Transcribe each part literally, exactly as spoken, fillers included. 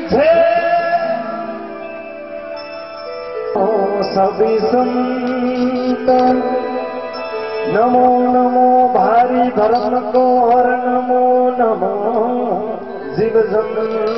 छे सभी संत नमो नमो भारी धर्म को और नमो नमो जीव जन।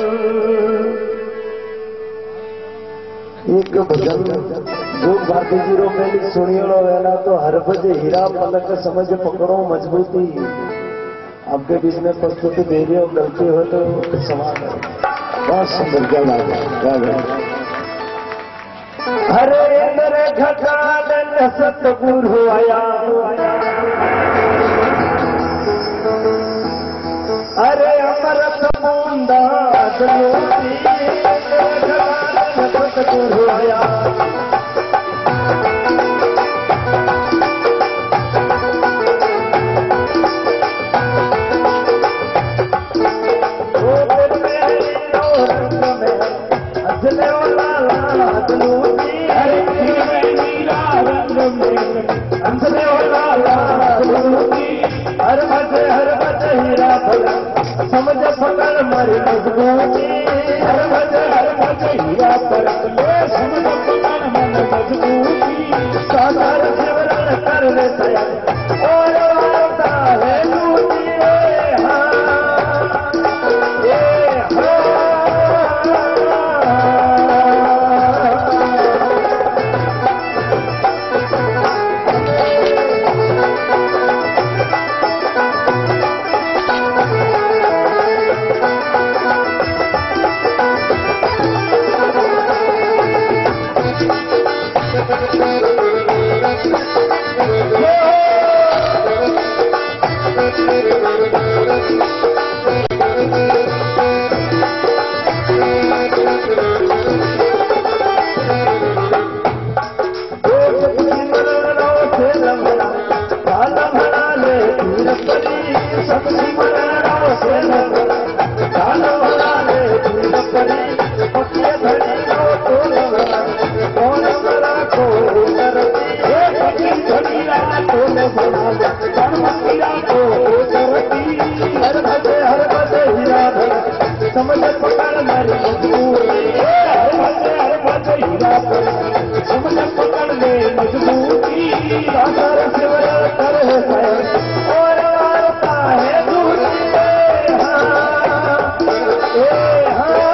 एक भजन जो भारती जी रो पहली सुनियो वेला तो हर बजे हीरा पलक समझ पकड़ो मजबूती। आपके बीच में प्रस्तुति दे रही हो, गलती हो तो क्षमा करो। बहुत सुंदर गाना है। हरे इंद्र घटान सतगुरु आया, अरे अमृत बूंदा ज्योति सतगुरु आया। हर बजे हर बजे हीरा पलक समझ पकड़ मारी मजबूती। हर बजे हर बजे हीरा पलक समझ पकड़ मन मजबूती। साधार सिमरन कर ले तैयार और आता है लूटी। हाँ ये हाँ समझ पकड़ मारी मजबूती। हर बजे हर बजे हीरा पलक समझ पकड़ ले मजबूती। साधार सिमरन कर ले तैयार और आता है लूटी। हाँ ए हाँ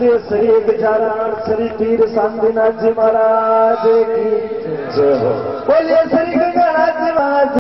बोलिए श्री गजानन श्री पीर शांतिनाथ जी महाराज की जय हो। बोलिए श्री गंगानाथ जी महाराज।